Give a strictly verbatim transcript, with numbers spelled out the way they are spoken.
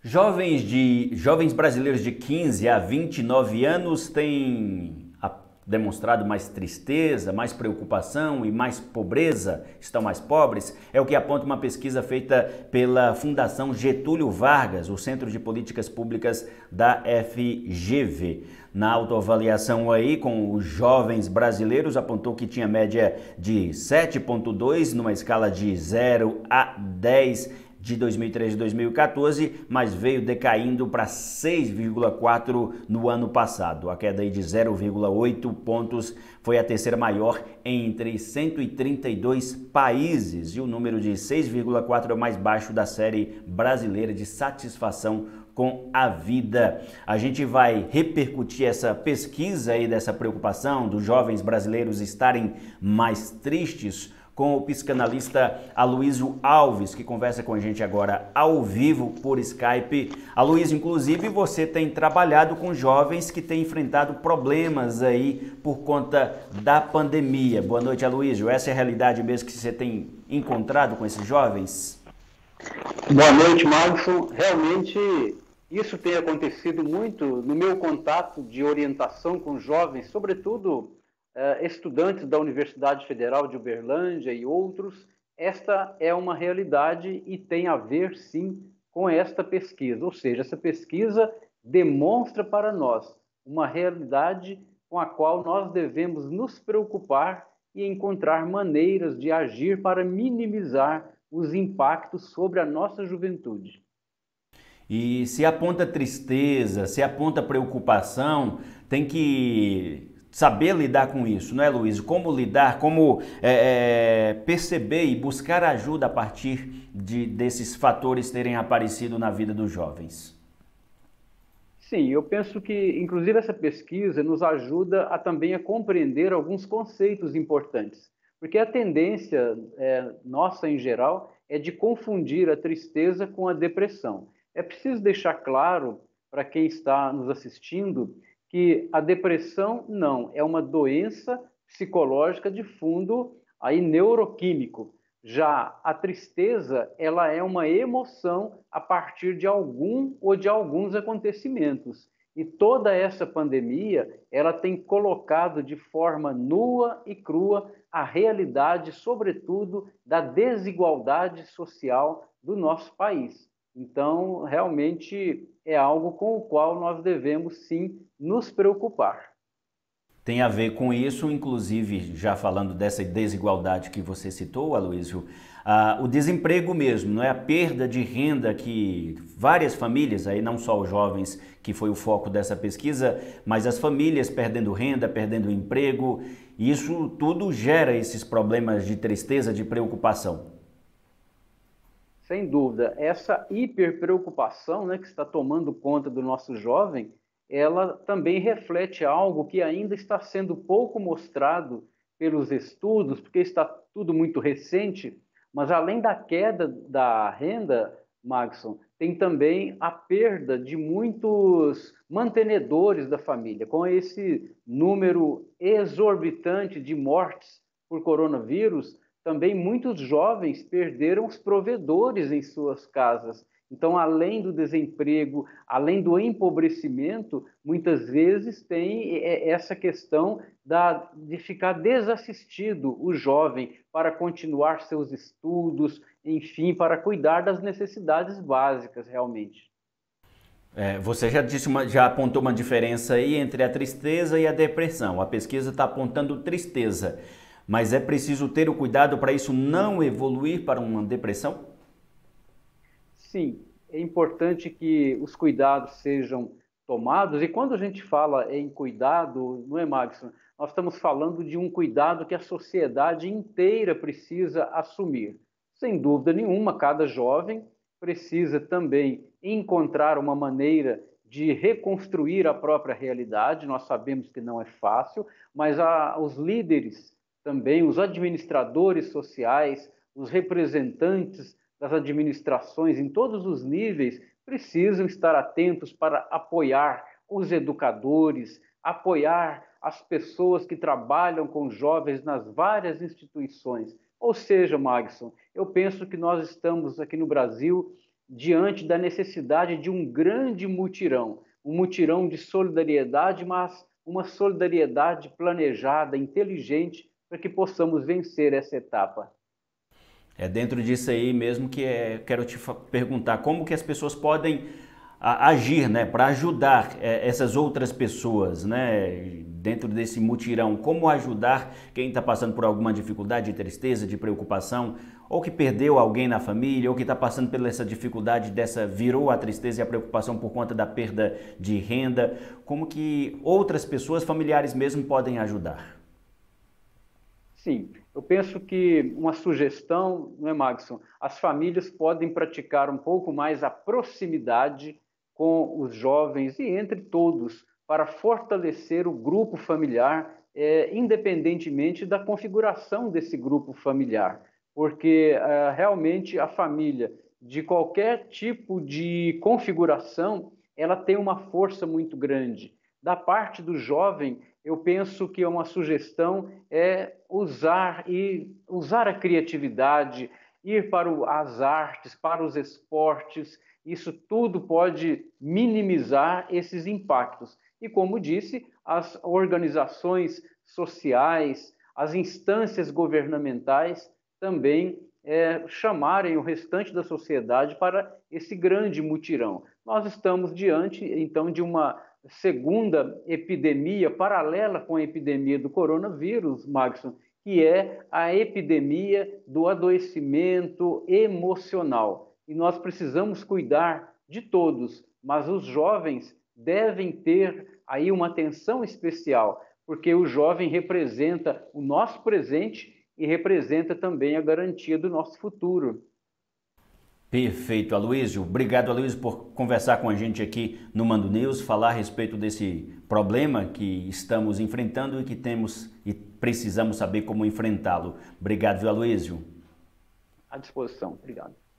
Jovens, de, jovens brasileiros de quinze a vinte e nove anos têm a- demonstrado mais tristeza, mais preocupação e mais pobreza, estão mais pobres, é o que aponta uma pesquisa feita pela Fundação Getúlio Vargas, o Centro de Políticas Públicas da F G V. Na autoavaliação aí com os jovens brasileiros, apontou que tinha média de sete vírgula dois numa escala de zero a dez de dois mil e treze a dois mil e quatorze, mas veio decaindo para seis vírgula quatro no ano passado. A queda aí de zero vírgula oito pontos foi a terceira maior entre cento e trinta e dois países e o número de seis vírgula quatro é o mais baixo da série brasileira de satisfação com a vida. A gente vai repercutir essa pesquisa aí dessa preocupação dos jovens brasileiros estarem mais tristes com o psicanalista Aloysio Alves, que conversa com a gente agora ao vivo por Skype. Aloysio, inclusive, você tem trabalhado com jovens que têm enfrentado problemas aí por conta da pandemia. Boa noite, Aloysio. Essa é a realidade mesmo que você tem encontrado com esses jovens? Boa noite, Magson. Realmente, isso tem acontecido muito no meu contato de orientação com jovens, sobretudo eh, estudantes da Universidade Federal de Uberlândia e outros. Esta é uma realidade e tem a ver, sim, com esta pesquisa. Ou seja, essa pesquisa demonstra para nós uma realidade com a qual nós devemos nos preocupar e encontrar maneiras de agir para minimizar os impactos sobre a nossa juventude. E se aponta tristeza, se aponta preocupação, tem que saber lidar com isso, não é, Luiz? Como lidar, como é, é, perceber e buscar ajuda a partir de, desses fatores terem aparecido na vida dos jovens. Sim, eu penso que, inclusive, essa pesquisa nos ajuda a também a compreender alguns conceitos importantes, porque a tendência é, nossa em geral é de confundir a tristeza com a depressão. É preciso deixar claro para quem está nos assistindo que a depressão não é uma doença psicológica de fundo aí neuroquímico. Já a tristeza, ela é uma emoção a partir de algum ou de alguns acontecimentos. E toda essa pandemia, ela tem colocado de forma nua e crua a realidade, sobretudo, da desigualdade social do nosso país. Então, realmente é algo com o qual nós devemos sim nos preocupar. Tem a ver com isso, inclusive, já falando dessa desigualdade que você citou, Aloysio, ah, o desemprego mesmo, não é a perda de renda que várias famílias, aí não só os jovens, que foi o foco dessa pesquisa, mas as famílias perdendo renda, perdendo emprego, isso tudo gera esses problemas de tristeza, de preocupação. Sem dúvida, essa hiperpreocupação, né, que está tomando conta do nosso jovem, ela também reflete algo que ainda está sendo pouco mostrado pelos estudos, porque está tudo muito recente, mas além da queda da renda, Maxson, tem também a perda de muitos mantenedores da família, com esse número exorbitante de mortes por coronavírus. Também muitos jovens perderam os provedores em suas casas. Então, além do desemprego, além do empobrecimento, muitas vezes tem essa questão da, de ficar desassistido o jovem para continuar seus estudos, enfim, para cuidar das necessidades básicas realmente. É, você já disse uma, já apontou uma diferença aí entre a tristeza e a depressão. A pesquisa está apontando tristeza, mas é preciso ter o cuidado para isso não evoluir para uma depressão? Sim, é importante que os cuidados sejam tomados, e quando a gente fala em cuidado, não é, Magson? Nós estamos falando de um cuidado que a sociedade inteira precisa assumir. Sem dúvida nenhuma, cada jovem precisa também encontrar uma maneira de reconstruir a própria realidade. Nós sabemos que não é fácil, mas a, os líderes também, os administradores sociais, os representantes das administrações em todos os níveis precisam estar atentos para apoiar os educadores, apoiar as pessoas que trabalham com jovens nas várias instituições. Ou seja, Magson, eu penso que nós estamos aqui no Brasil diante da necessidade de um grande mutirão, um mutirão de solidariedade, mas uma solidariedade planejada, inteligente, para que possamos vencer essa etapa. É dentro disso aí mesmo que é, quero te perguntar como que as pessoas podem a, agir, né, para ajudar é, essas outras pessoas, né, dentro desse mutirão, como ajudar quem está passando por alguma dificuldade, de tristeza, de preocupação, ou que perdeu alguém na família, ou que está passando por essa dificuldade dessa, virou a tristeza e a preocupação por conta da perda de renda, como que outras pessoas, familiares mesmo, podem ajudar? Sim, eu penso que uma sugestão, não é, Magson? As famílias podem praticar um pouco mais a proximidade com os jovens e entre todos para fortalecer o grupo familiar, é, independentemente da configuração desse grupo familiar, porque é, realmente a família, de qualquer tipo de configuração, ela tem uma força muito grande. Da parte do jovem, eu penso que uma sugestão é usar e usar a criatividade, ir para o, as artes, para os esportes. Isso tudo pode minimizar esses impactos. E como disse, as organizações sociais, as instâncias governamentais também é, chamarem o restante da sociedade para esse grande mutirão. Nós estamos diante, então, de uma segunda epidemia paralela com a epidemia do coronavírus, Magson, que é a epidemia do adoecimento emocional. E nós precisamos cuidar de todos, mas os jovens devem ter aí uma atenção especial, porque o jovem representa o nosso presente e representa também a garantia do nosso futuro. Perfeito, Aloysio. Obrigado, Aloysio, por conversar com a gente aqui no Mando News, falar a respeito desse problema que estamos enfrentando e que temos e precisamos saber como enfrentá-lo. Obrigado, Aloysio. À disposição. Obrigado.